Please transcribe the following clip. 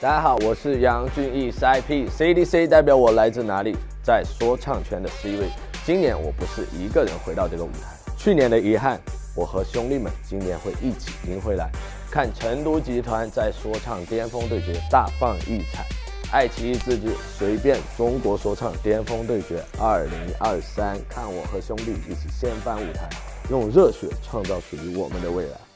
大家好，我是杨俊逸 CIP，CDC 代表我来自哪里，在说唱圈的 C 位。今年我不是一个人回到这个舞台，去年的遗憾，我和兄弟们今年会一起赢回来。看成都集团在说唱巅峰对决大放异彩，爱奇艺自制随便中国说唱巅峰对决2023，看我和兄弟一起掀翻舞台，用热血创造属于我们的未来。